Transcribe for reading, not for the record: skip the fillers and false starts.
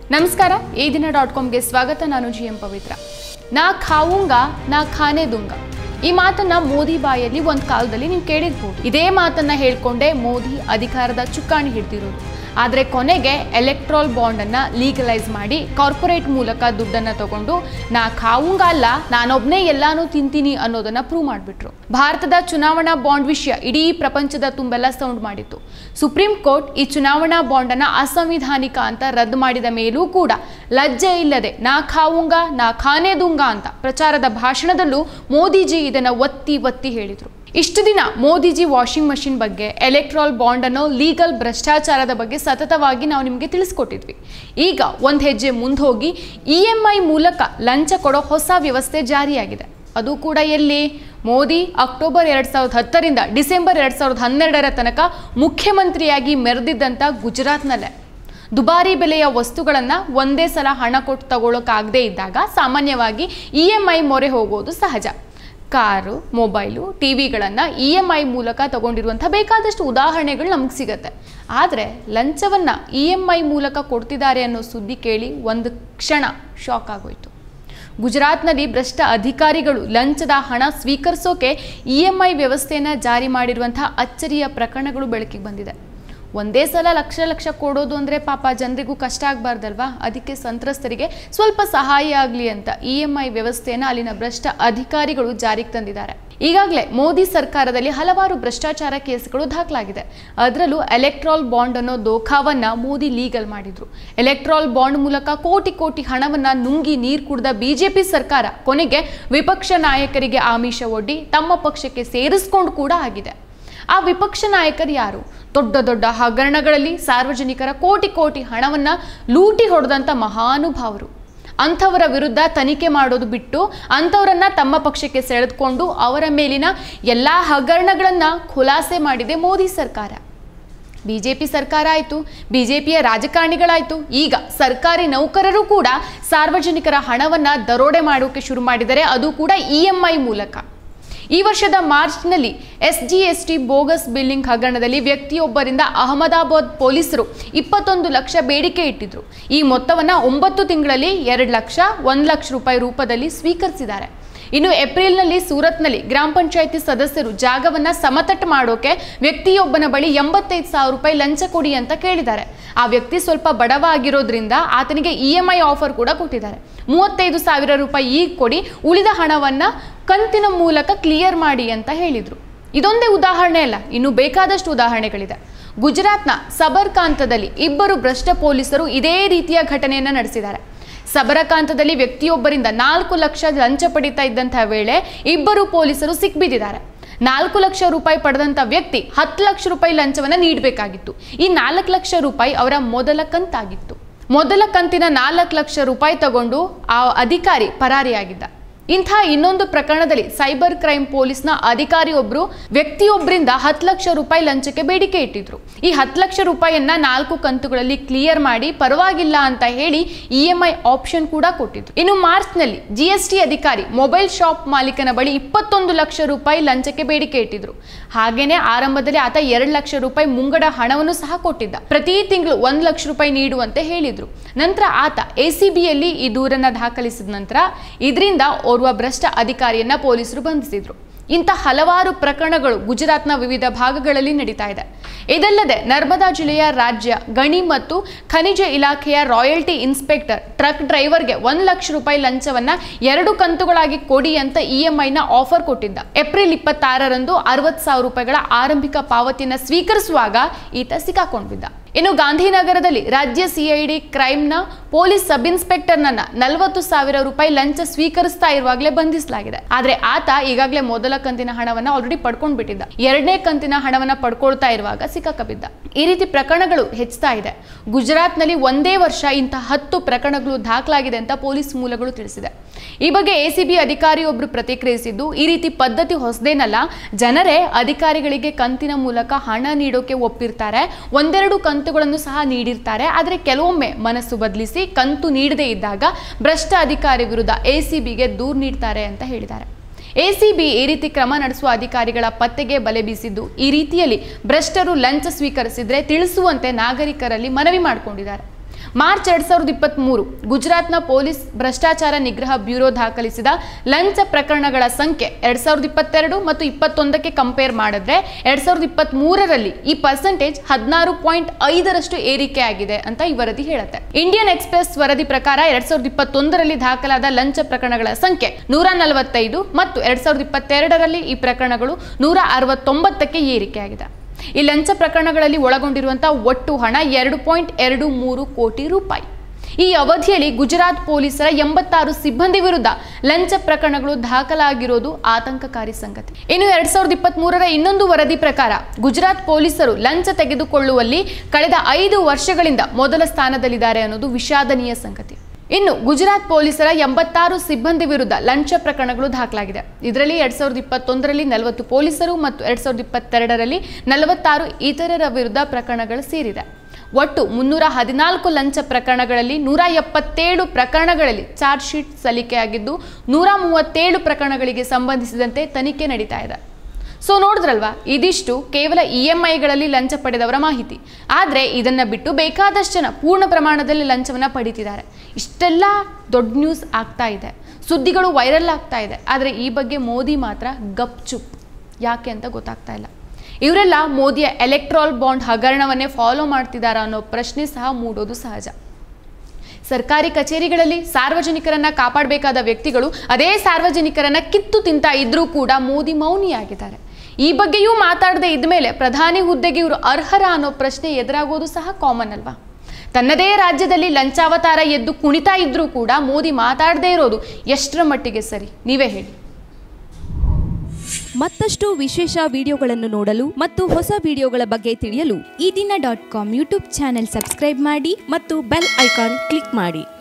ನಮಸ್ಕಾರ ಈ ದಿನ.com ಗೆ ಸ್ವಾಗತ. ನಾನು GM ಪವಿತ್ರ. ನಾ ಖಾऊंगा ನಾ ಖಾನೆ दूंगा ಈ ಮಾತನ್ನ ಮೋದಿ ಬಾಯಲ್ಲಿ ಒಂದು ಕಾಲದಲ್ಲಿ ನೀವು ಕೇಳಿರಬಹುದು. ಇದೇ ಮಾತನ್ನ ಹೇಳ್ಕೊಂಡೆ ಮೋದಿ ಅಧಿಕಾರದ ಚುಕ್ಕಾಣಿ ಹಿಡಿದಿರೋರು. ಆದರೆ ಕೊನೆಗೆ ಎಲೆಕ್ಟ್ರಲ್ ಬಾಂಡ್ ಅನ್ನ ಲೀಗಲೈಸ್ ಮಾಡಿ ಕಾರ್ಪೊರೇಟ್ ಮೂಲಕ ದುಡ್ಡನ್ನ ತಗೊಂಡು ನಾ ಖಾऊंगा ಅಲ್ಲ ನಾನೊಬ್ನೇ ಎಲ್ಲಾನು ತಿಂತೀನಿ ಅನ್ನೋದನ್ನ ಪ್ರೂವ್ ಮಾಡಿಬಿಟ್ರು. ಭಾರತದ ಚುನಾವಣಾ ಬಾಂಡ್ ವಿಷಯ ಇಡೀ ಪ್ರಪಂಚದ ತುಂಬೆಲ್ಲ ಸೌಂಡ್ ಮಾಡಿತ್ತು. ಸುಪ್ರೀಂ ಕೋರ್ಟ್ ಈ ಚುನಾವಣಾ ಬಾಂಡ್ ಅನ್ನ ಅಸಂವಿಧಾನಿಕ ಅಂತ ರದ್ದು ಮಾಡಿದ ಮೇಲೂ ಕೂಡ ಲಜ್ಜೆ ಇಲ್ಲದೆ ನಾ ಖಾऊंगा ನಾ ಖಾನೆ दूंगा ಅಂತ ಪ್ರಚಾರದ ಭಾಷಣದಲ್ಲೂ ಮೋದಿಜಿ ಇದನ್ನ ಒತ್ತಿ ಹೇಳಿದ್ರು. ಇಷ್ಟು ದಿನ ಮೋದಿಜಿ ವಾಷಿಂಗ್ ಮಷಿನ್ ಬಗ್ಗೆ, ಎಲೆಕ್ಟ್ರಲ್ ಬಾಂಡ್ ಅನ್ನೋ ಲೀಗಲ್ ಭ್ರಷ್ಟಾಚಾರದ ಬಗ್ಗೆ ಸತತವಾಗಿ ನಾವು ನಿಮಗೆ ತಿಳಿಸ್ಕೊಟ್ಟಿದ್ವಿ. ಈಗ ಒಂದು ಹೆಜ್ಜೆ ಮುಂದೆ ಹೋಗಿ EMI ಮೂಲಕ ಲಂಚ ಕೊಡೋ ಹೊಸ ವ್ಯವಸ್ಥೆ ಜಾರಿಯಾಗಿದೆ. ಅದು ಕೂಡ ಎಲ್ಲಿ? ಮೋದಿ ಅಕ್ಟೋಬರ್ 2010 ರಿಂದ ಡಿಸೆಂಬರ್ 2012 ತನಕ ಮುಖ್ಯಮಂತ್ರಿಯಾಗಿ ಮೆರೆದಿದ್ದಂಥ ಗುಜರಾತ್ನಲ್ಲೇ. ದುಬಾರಿ ಬೆಲೆಯ ವಸ್ತುಗಳನ್ನು ಒಂದೇ ಸಲ ಹಣ ಕೊಟ್ಟು ತಗೊಳ್ಳೋಕ್ಕಾಗದೇ ಇದ್ದಾಗ ಸಾಮಾನ್ಯವಾಗಿ EMI ಮೊರೆ ಹೋಗೋದು ಸಹಜ. ಕಾರು, ಮೊಬೈಲು, ಟಿವಿಗಳನ್ನು EMI ಮೂಲಕ ತಗೊಂಡಿರುವಂಥ ಬೇಕಾದಷ್ಟು ಉದಾಹರಣೆಗಳು ನಮಗೆ ಸಿಗುತ್ತೆ. ಆದರೆ ಲಂಚವನ್ನು EMI ಮೂಲಕ ಕೊಡ್ತಿದ್ದಾರೆ ಅನ್ನೋ ಸುದ್ದಿ ಕೇಳಿ ಒಂದು ಕ್ಷಣ ಶಾಕ್ ಆಗೋಯ್ತು. ಗುಜರಾತ್ನಲ್ಲಿ ಭ್ರಷ್ಟ ಅಧಿಕಾರಿಗಳು ಲಂಚದ ಹಣ ಸ್ವೀಕರಿಸೋಕೆ EMI ವ್ಯವಸ್ಥೆಯನ್ನು ಜಾರಿ ಮಾಡಿರುವಂಥ ಅಚ್ಚರಿಯ ಪ್ರಕರಣಗಳು ಬೆಳಕಿಗೆ ಬಂದಿದೆ. ಒಂದೇ ಸಲ ಲಕ್ಷ ಕೊಡೋದು ಅಂದರೆ ಪಾಪ ಜನರಿಗೂ ಕಷ್ಟ ಆಗಬಾರ್ದಲ್ವಾ? ಅದಕ್ಕೆ ಸಂತ್ರಸ್ತರಿಗೆ ಸ್ವಲ್ಪ ಸಹಾಯ ಆಗಲಿ ಅಂತ EMI ವ್ಯವಸ್ಥೆಯನ್ನು ಅಲ್ಲಿನ ಭ್ರಷ್ಟ ಅಧಿಕಾರಿಗಳು ಜಾರಿಗೆ ತಂದಿದ್ದಾರೆ. ಈಗಾಗಲೇ ಮೋದಿ ಸರ್ಕಾರದಲ್ಲಿ ಹಲವಾರು ಭ್ರಷ್ಟಾಚಾರ ಕೇಸ್ಗಳು ದಾಖಲಾಗಿದೆ. ಅದರಲ್ಲೂ ಎಲೆಕ್ಟ್ರಲ್ ಬಾಂಡ್ ಅನ್ನೋ ದೋಖಾವನ್ನ ಮೋದಿ ಲೀಗಲ್ ಮಾಡಿದ್ರು. ಎಲೆಕ್ಟ್ರಲ್ ಬಾಂಡ್ ಮೂಲಕ ಕೋಟಿ ಹಣವನ್ನ ನುಂಗಿ ನೀರು ಕುಡಿದ BJP ಸರ್ಕಾರ ಕೊನೆಗೆ ವಿಪಕ್ಷ ನಾಯಕರಿಗೆ ಆಮಿಷ ಒಡ್ಡಿ ತಮ್ಮ ಪಕ್ಷಕ್ಕೆ ಸೇರಿಸಿಕೊಂಡು ಕೂಡ ಆಗಿದೆ. ಆ ವಿಪಕ್ಷ ನಾಯಕರು ಯಾರು? ದೊಡ್ಡ ಹಗರಣಗಳಲ್ಲಿ ಸಾರ್ವಜನಿಕರ ಕೋಟಿ ಹಣವನ್ನ ಲೂಟಿ ಹೊಡೆದಂಥ ಮಹಾನುಭಾವರು. ಅಂಥವರ ವಿರುದ್ಧ ತನಿಖೆ ಮಾಡೋದು ಬಿಟ್ಟು ಅಂಥವರನ್ನ ತಮ್ಮ ಪಕ್ಷಕ್ಕೆ ಸೆಳೆದುಕೊಂಡು ಅವರ ಮೇಲಿನ ಎಲ್ಲ ಹಗರಣಗಳನ್ನ ಖುಲಾಸೆ ಮಾಡಿದೆ ಮೋದಿ ಸರ್ಕಾರ. BJP ಸರ್ಕಾರ ಆಯಿತು, BJPಯ ರಾಜಕಾರಣಿಗಳಾಯಿತು, ಈಗ ಸರ್ಕಾರಿ ನೌಕರರು ಕೂಡ ಸಾರ್ವಜನಿಕರ ಹಣವನ್ನ ದರೋಡೆ ಮಾಡೋಕೆ ಶುರು ಮಾಡಿದರೆ, ಅದು ಕೂಡ EMI ಮೂಲಕ. ಈ ವರ್ಷದ ಮಾರ್ಚ್ನಲ್ಲಿ SGST ಬೋಗಸ್ ಬಿಲ್ಲಿಂಗ್ ಹಗರಣದಲ್ಲಿ ವ್ಯಕ್ತಿಯೊಬ್ಬರಿಂದ ಅಹಮದಾಬಾದ್ ಪೊಲೀಸರು 21 ಲಕ್ಷ ಬೇಡಿಕೆ ಇಟ್ಟಿದ್ರು. ಈ ಮೊತ್ತವನ್ನು 9 ತಿಂಗಳಲ್ಲಿ 2 ಲಕ್ಷ 1 ಲಕ್ಷ ರೂಪಾಯಿ ರೂಪದಲ್ಲಿ ಸ್ವೀಕರಿಸಿದ್ದಾರೆ. ಇನ್ನು ಏಪ್ರಿಲ್ನಲ್ಲಿ ಸೂರತ್ನಲ್ಲಿ ಗ್ರಾಮ ಪಂಚಾಯಿತಿ ಸದಸ್ಯರು ಜಾಗವನ್ನ ಸಮತಟ್ಟು ಮಾಡೋಕೆ ವ್ಯಕ್ತಿಯೊಬ್ಬನ ಬಳಿ 85,000 ರೂಪಾಯಿ ಲಂಚ ಕೊಡಿ ಅಂತ ಕೇಳಿದ್ದಾರೆ. ಆ ವ್ಯಕ್ತಿ ಸ್ವಲ್ಪ ಬಡವ ಆಗಿರೋದ್ರಿಂದ ಆತನಿಗೆ EMI ಆಫರ್ ಕೂಡ ಕೊಟ್ಟಿದ್ದಾರೆ. 35,000 ರೂಪಾಯಿ ಈಗ ಕೊಡಿ, ಉಳಿದ ಹಣವನ್ನ ಕಂತಿನ ಮೂಲಕ ಕ್ಲಿಯರ್ ಮಾಡಿ ಅಂತ ಹೇಳಿದ್ರು. ಇದೊಂದೇ ಉದಾಹರಣೆ ಅಲ್ಲ, ಇನ್ನು ಬೇಕಾದಷ್ಟು ಉದಾಹರಣೆಗಳಿದೆ. ಗುಜರಾತ್ನ ಸಬರ್ಕಾಂತದಲ್ಲಿ ಇಬ್ಬರು ಭ್ರಷ್ಟ ಪೊಲೀಸರು ಇದೇ ರೀತಿಯ ಘಟನೆಯನ್ನ ನಡೆಸಿದ್ದಾರೆ. ಸಬರಕಾಂತದಲ್ಲಿ ವ್ಯಕ್ತಿಯೊಬ್ಬರಿಂದ 4 ಲಕ್ಷ ಲಂಚ ಪಡಿತಾ ಇದ್ದಂತಹ ವೇಳೆ ಇಬ್ಬರು ಪೊಲೀಸರು ಸಿಕ್ಬಿದ್ದಿದ್ದಾರೆ. 4 ಲಕ್ಷ ರೂಪಾಯಿ ಪಡೆದಂಥ ವ್ಯಕ್ತಿ 10 ಲಕ್ಷ ರೂಪಾಯಿ ಲಂಚವನ್ನು ನೀಡಬೇಕಾಗಿತ್ತು. ಈ 4 ಲಕ್ಷ ರೂಪಾಯಿ ಅವರ ಮೊದಲ ಕಂತಾಗಿತ್ತು. ಮೊದಲ ಕಂತಿನ 4 ಲಕ್ಷ ರೂಪಾಯಿ ತಗೊಂಡು ಆ ಅಧಿಕಾರಿ ಪರಾರಿಯಾಗಿದ್ದ. ಇಂಥ ಇನ್ನೊಂದು ಪ್ರಕರಣದಲ್ಲಿ ಸೈಬರ್ ಕ್ರೈಮ್ ಪೊಲೀಸ್ನ ಅಧಿಕಾರಿಯೊಬ್ಬರು ವ್ಯಕ್ತಿಯೊಬ್ಬರಿಂದ 10 ಲಕ್ಷ ರೂಪಾಯಿ ಲಂಚಕ್ಕೆ ಬೇಡಿಕೆ ಇಟ್ಟಿದ್ರು. ಈ 10 ಲಕ್ಷ ರೂಪಾಯಿಯನ್ನ 4 ಕಂತುಗಳಲ್ಲಿ ಕ್ಲಿಯರ್ ಮಾಡಿ ಪರವಾಗಿಲ್ಲ ಅಂತ ಹೇಳಿ EMI ಆಪ್ಷನ್ ಕೂಡ ಕೊಟ್ಟಿದ್ರು. ಇನ್ನು ಮಾರ್ಚ್ನಲ್ಲಿ GST ಅಧಿಕಾರಿ ಮೊಬೈಲ್ ಶಾಪ್ ಮಾಲೀಕನ ಬಳಿ 21 ಲಕ್ಷ ರೂಪಾಯಿ ಲಂಚಕ್ಕೆ ಬೇಡಿಕೆ ಇಟ್ಟಿದ್ರು. ಹಾಗೇನೆ ಆರಂಭದಲ್ಲಿ ಆತ 2 ಲಕ್ಷ ರೂಪಾಯಿ ಮುಂಗಡ ಹಣವನ್ನು ಸಹ ಕೊಟ್ಟಿದ್ದ. ಪ್ರತಿ ತಿಂಗಳು 1 ಲಕ್ಷ ರೂಪಾಯಿ ನೀಡುವಂತೆ ಹೇಳಿದ್ರು. ನಂತರ ಆತ ACBಯಲ್ಲಿ ಈ ದೂರನ್ನ ದಾಖಲಿಸಿದ ನಂತರ ಇದರಿಂದ ಓರ್ವ ಭ್ರಷ್ಟ ಅಧಿಕಾರಿಯನ್ನ ಪೊಲೀಸರು ಬಂಧಿಸಿದ್ರು. ಇಂಥ ಹಲವಾರು ಪ್ರಕರಣಗಳು ಗುಜರಾತ್ನ ವಿವಿಧ ಭಾಗಗಳಲ್ಲಿ ನಡೀತಾ ಇದೆ. ಇದಲ್ಲದೆ ನರ್ಮದಾ ಜಿಲ್ಲೆಯ ರಾಜ್ಯ ಗಣಿ ಮತ್ತು ಖನಿಜ ಇಲಾಖೆಯ ರಾಯಲ್ಟಿ ಇನ್ಸ್ಪೆಕ್ಟರ್ ಟ್ರಕ್ ಡ್ರೈವರ್ಗೆ 1 ಲಕ್ಷ ರೂಪಾಯಿ ಲಂಚವನ್ನ 2 ಕಂತುಗಳಾಗಿ ಕೊಡಿ ಅಂತ EMIನ ಆಫರ್ ಕೊಟ್ಟಿದ್ದ. ಏಪ್ರಿಲ್ 26ರಂದು 60,000 ರೂಪಾಯಿಗಳ ಆರಂಭಿಕ ಪಾವತಿಯನ್ನು ಸ್ವೀಕರಿಸುವಾಗ ಈತ ಸಿಕ್ಕಾಕೊಂಡ್ಬಿದ್ದ. ಇನ್ನು ಗಾಂಧಿನಗರದಲ್ಲಿ ರಾಜ್ಯ CID ಕ್ರೈಮ್ನ ಪೊಲೀಸ್ ಸಬ್ ಇನ್ಸ್ಪೆಕ್ಟರ್ನನ್ನ 40,000 ರೂಪಾಯಿ ಲಂಚ ಸ್ವೀಕರಿಸ್ತಾ ಇರುವಾಗಲೇ ಬಂಧಿಸಲಾಗಿದೆ. ಆದ್ರೆ ಆತ ಈಗಾಗಲೇ ಮೊದಲ ಕಂತಿನ ಹಣವನ್ನ ಆಲ್ರೆಡಿ ಪಡ್ಕೊಂಡ್ ಬಿಟ್ಟಿದ್ದ. 2ನೇ ಕಂತಿನ ಹಣವನ್ನ ಪಡ್ಕೊಳ್ತಾ ಇರುವಾಗ ಸಿಕ್ಕಾಕಬಿದ್ದ. ಈ ರೀತಿ ಪ್ರಕರಣಗಳು ಹೆಚ್ಚುತ್ತಾ ಇದೆ. ಗುಜರಾತ್ನಲ್ಲಿ ಒಂದೇ ವರ್ಷ ಇಂಥ 10 ಪ್ರಕರಣಗಳು ದಾಖಲಾಗಿದೆ ಅಂತ ಪೊಲೀಸ್ ಮೂಲಗಳು ತಿಳಿಸಿದೆ. ಈ ಬಗ್ಗೆ ACB ಅಧಿಕಾರಿಯೊಬ್ಬರು ಪ್ರತಿಕ್ರಿಯಿಸಿದ್ದು, ಈ ರೀತಿ ಪದ್ಧತಿ ಹೊಸದೇನಲ್ಲ, ಜನರೇ ಅಧಿಕಾರಿಗಳಿಗೆ ಕಂತಿನ ಮೂಲಕ ಹಣ ನೀಡೋಕೆ ಒಪ್ಪಿರ್ತಾರೆ, ಒಂದೆರಡು ಕಂತುಗಳನ್ನು ಸಹ ನೀಡಿರ್ತಾರೆ. ಆದರೆ ಕೆಲವೊಮ್ಮೆ ಮನಸ್ಸು ಬದಲಿಸಿ ಕಂತು ನೀಡದೇ ಇದ್ದಾಗ ಭ್ರಷ್ಟ ಅಧಿಕಾರಿ ವಿರುದ್ಧ ACBಗೆ ದೂರು ನೀಡ್ತಾರೆ ಅಂತ ಹೇಳಿದ್ದಾರೆ. ACB ಈ ರೀತಿ ಕ್ರಮ ನಡೆಸುವ ಅಧಿಕಾರಿಗಳ ಪತ್ತೆಗೆ ಬಲೆ ಬೀಸಿದ್ದು, ಈ ರೀತಿಯಲ್ಲಿ ಭ್ರಷ್ಟರು ಲಂಚ ಸ್ವೀಕರಿಸಿದ್ರೆ ತಿಳಿಸುವಂತೆ ನಾಗರಿಕರಲ್ಲಿ ಮನವಿ ಮಾಡಿಕೊಂಡಿದ್ದಾರೆ. ಮಾರ್ಚ್ 2023 ಗುಜರಾತ್ನ ಪೊಲೀಸ್ ಭ್ರಷ್ಟಾಚಾರ ನಿಗ್ರಹ ಬ್ಯೂರೋ ದಾಖಲಿಸಿದ ಲಂಚ ಪ್ರಕರಣಗಳ ಸಂಖ್ಯೆ 2022 ಮತ್ತು 21ಕ್ಕೆ ಕಂಪೇರ್ ಮಾಡಿದ್ರೆ 2023ರಲ್ಲಿ ಈ ಪರ್ಸೆಂಟೇಜ್ 16.5ರಷ್ಟು ಏರಿಕೆ ಆಗಿದೆ ಅಂತ ಈ ವರದಿ ಹೇಳುತ್ತೆ. ಇಂಡಿಯನ್ ಎಕ್ಸ್‌ಪ್ರೆಸ್ ವರದಿ ಪ್ರಕಾರ 2021ರಲ್ಲಿ ದಾಖಲಾದ ಲಂಚ ಪ್ರಕರಣಗಳ ಸಂಖ್ಯೆ 145 ಮತ್ತು 2022ರಲ್ಲಿ ಈ ಪ್ರಕರಣಗಳು 169ಕ್ಕೆ ಏರಿಕೆಯಾಗಿದೆ. ಈ ಲಂಚ ಪ್ರಕರಣಗಳಲ್ಲಿ ಒಳಗೊಂಡಿರುವಂತಹ ಒಟ್ಟು ಹಣ 2.23 ಕೋಟಿ ರೂಪಾಯಿ. ಈ ಅವಧಿಯಲ್ಲಿ ಗುಜರಾತ್ ಪೊಲೀಸರ 86 ಸಿಬ್ಬಂದಿ ವಿರುದ್ಧ ಲಂಚ ಪ್ರಕರಣಗಳು ದಾಖಲಾಗಿರೋದು ಆತಂಕಕಾರಿ ಸಂಗತಿ. ಇನ್ನು 2023ರ ಇನ್ನೊಂದು ವರದಿ ಪ್ರಕಾರ ಗುಜರಾತ್ ಪೊಲೀಸರು ಲಂಚ ತೆಗೆದುಕೊಳ್ಳುವಲ್ಲಿ ಕಳೆದ 5 ವರ್ಷಗಳಿಂದ ಮೊದಲ ಸ್ಥಾನದಲ್ಲಿದ್ದಾರೆ ಅನ್ನೋದು ವಿಷಾದನೀಯ ಸಂಗತಿ. ಇನ್ನು ಗುಜರಾತ್ ಪೊಲೀಸರ 86 ಸಿಬ್ಬಂದಿ ವಿರುದ್ಧ ಲಂಚ ಪ್ರಕರಣಗಳು ದಾಖಲಾಗಿದೆ. ಇದರಲ್ಲಿ 2021ರಲ್ಲಿ 40 ಪೊಲೀಸರು ಮತ್ತು 2022ರಲ್ಲಿ 46 ಇತರರ ವಿರುದ್ಧ ಪ್ರಕರಣಗಳು ಸೇರಿದೆ. ಒಟ್ಟು 314 ಲಂಚ ಪ್ರಕರಣಗಳಲ್ಲಿ 177 ಪ್ರಕರಣಗಳಲ್ಲಿ ಚಾರ್ಜ್ ಶೀಟ್ ಸಲ್ಲಿಕೆಯಾಗಿದ್ದು 137 ಪ್ರಕರಣಗಳಿಗೆ ಸಂಬಂಧಿಸಿದಂತೆ ತನಿಖೆ ನಡೀತಾ ಇದೆ. ಸೊ ನೋಡಿದ್ರಲ್ವಾ, ಇದಿಷ್ಟು ಕೇವಲ EMIಗಳಲ್ಲಿ ಲಂಚ ಪಡೆದವರ ಮಾಹಿತಿ. ಆದರೆ ಇದನ್ನ ಬಿಟ್ಟು ಬೇಕಾದಷ್ಟು ಜನ ಪೂರ್ಣ ಪ್ರಮಾಣದಲ್ಲಿ ಲಂಚವನ್ನ ಪಡೀತಿದ್ದಾರೆ. ಇಷ್ಟೆಲ್ಲ ದೊಡ್ಡ ನ್ಯೂಸ್ ಆಗ್ತಾ ಇದೆ, ಸುದ್ದಿಗಳು ವೈರಲ್ ಆಗ್ತಾ ಇದೆ. ಆದರೆ ಈ ಬಗ್ಗೆ ಮೋದಿ ಮಾತ್ರ ಗಪ್ ಚುಪ್. ಯಾಕೆ ಅಂತ ಗೊತ್ತಾಗ್ತಾ ಇಲ್ಲ. ಇವರೆಲ್ಲ ಮೋದಿಯ ಎಲೆಕ್ಟ್ರಾಲ್ ಬಾಂಡ್ ಹಗರಣವನ್ನೇ ಫಾಲೋ ಮಾಡ್ತಿದ್ದಾರಾ ಅನ್ನೋ ಪ್ರಶ್ನೆ ಸಹ ಮೂಡೋದು ಸಹಜ. ಸರ್ಕಾರಿ ಕಚೇರಿಗಳಲ್ಲಿ ಸಾರ್ವಜನಿಕರನ್ನ ಕಾಪಾಡಬೇಕಾದ ವ್ಯಕ್ತಿಗಳು ಅದೇ ಸಾರ್ವಜನಿಕರನ್ನ ಕಿತ್ತು ತಿಂತಾ ಇದ್ರೂ ಕೂಡ ಮೋದಿ ಮೌನಿಯಾಗಿದ್ದಾರೆ. ಈ ಬಗ್ಗೆಯೂ ಮಾತಾಡದೆ ಇದ್ಮೇಲೆ ಪ್ರಧಾನಿ ಹುದ್ದೆಗೆ ಇವರು ಅರ್ಹರ ಅನ್ನೋ ಪ್ರಶ್ನೆ ಎದುರಾಗೋದು ಸಹ ಕಾಮನ್ ಅಲ್ವಾ? ತನ್ನದೇ ರಾಜ್ಯದಲ್ಲಿ ಲಂಚಾವತಾರ ಎದ್ದು ಕುಣಿತಾ ಇದ್ರೂ ಕೂಡ ಮೋದಿ ಮಾತಾಡದೇ ಇರೋದು ಎಷ್ಟರ ಮಟ್ಟಿಗೆ ಸರಿ, ನೀವೇ ಹೇಳಿ. ಮತ್ತಷ್ಟು ವಿಶೇಷ ವಿಡಿಯೋಗಳನ್ನು ನೋಡಲು ಮತ್ತು ಹೊಸ ವಿಡಿಯೋಗಳ ಬಗ್ಗೆ ತಿಳಿಯಲು ಈ ದಿನ .com ಯೂಟ್ಯೂಬ್ ಚಾನೆಲ್ ಸಬ್ಸ್ಕ್ರೈಬ್ ಮಾಡಿ ಮತ್ತು ಬೆಲ್ ಐಕಾನ್ ಕ್ಲಿಕ್ ಮಾಡಿ.